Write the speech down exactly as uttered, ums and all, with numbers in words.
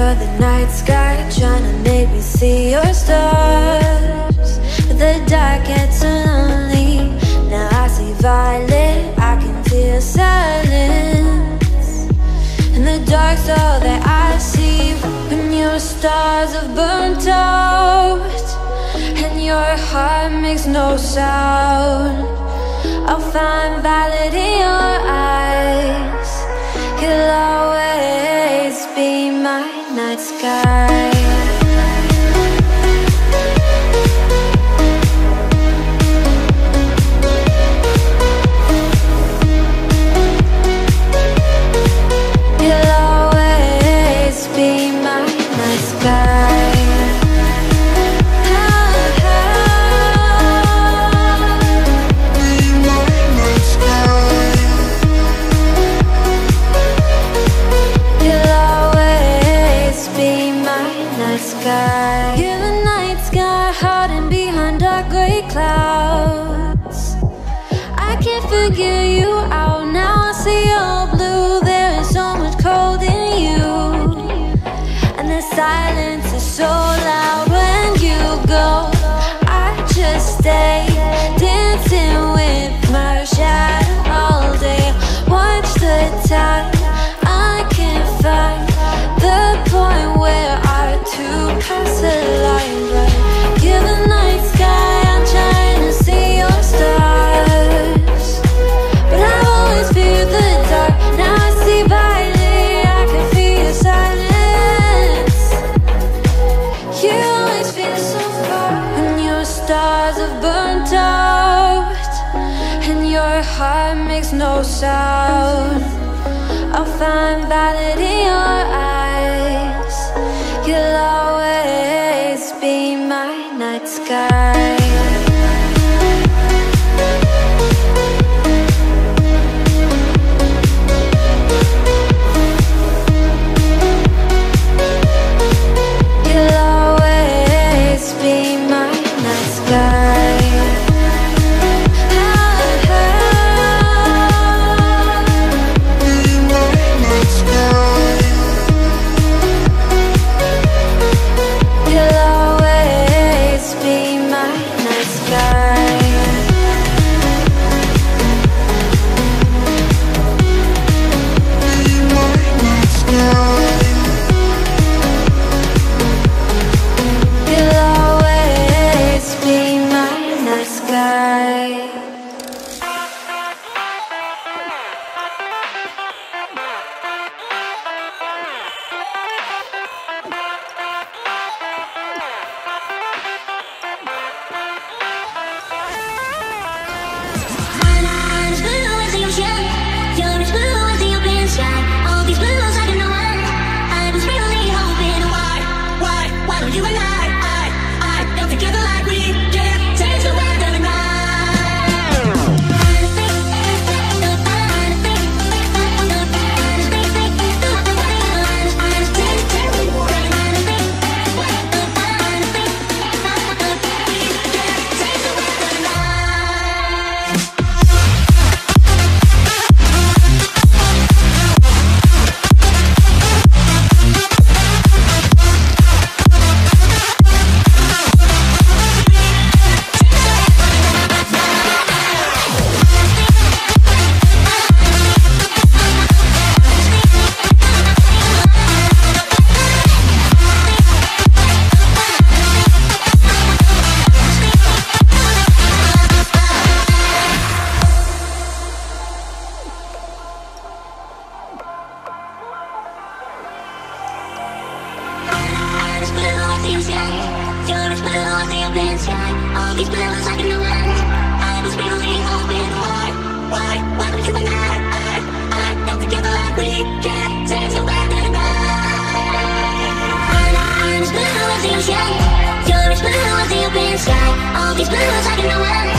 You're the night sky, trying to make me see your stars. But the dark gets so lonely. Now I see violet, I can feel silence. And the dark's all that I see. When your stars have burnt out and your heart makes no sound, I'll find violet in your eyes. You'll always be my night sky. You'll always be my night sky. You're the night sky, hiding behind dark gray clouds. I can't figure you out now. I see your blue. There is so much cold in you, and the silence is so loud when you go. I just stay dancing with my shadow all day. Watch the time. I can't find the point where our two pass the line, but you're the night sky. I'm trying to see your stars, but I've always feared the dark. Now I see violet, I can feel your silence. You always feel so far. When your stars have burnt out and your heart makes no sound, I'll find violet in your eyes. You'll always be my night sky. You'll always be my night sky. You're as blue as the open sky. All these blues I can know.